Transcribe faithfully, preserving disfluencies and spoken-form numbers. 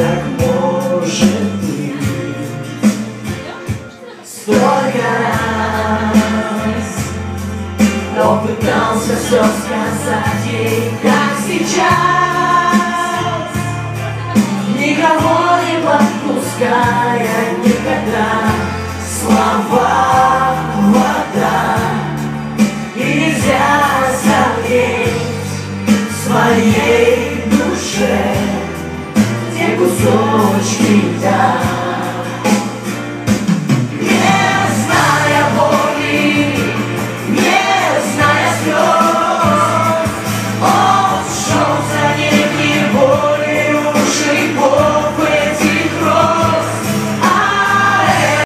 так может быть. Столько раз, но пытался все сказать ей, как сейчас, никого не подпуская никогда слова.